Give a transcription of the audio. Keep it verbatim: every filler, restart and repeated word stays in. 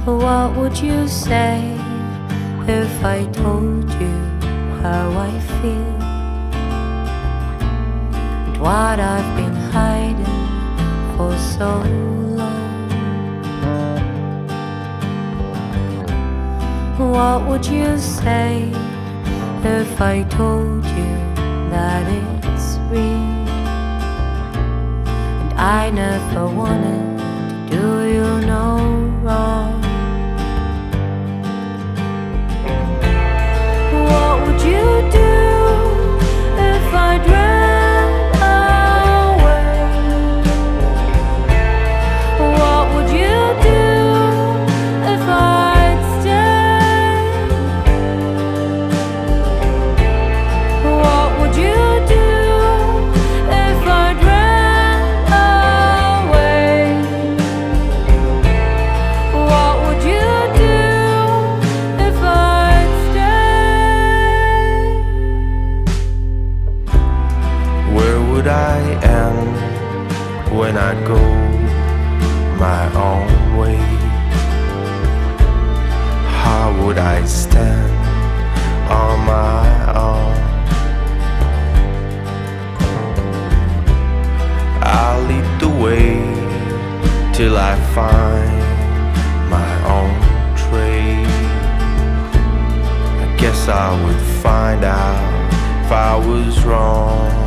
What would you say if I told you how I feel, and what I've been hiding for so long? What would you say if I told you that it's real, and I never wanted to do you no wrong? What would you do if I ran away? What would you do if I'd stay? What would you do if I'd ran away? What would you do if I'd stay? Where would I end when I go my own way? How would I stand on my own? I'll lead the way till I find my own trade. I guess I would find out if I was wrong.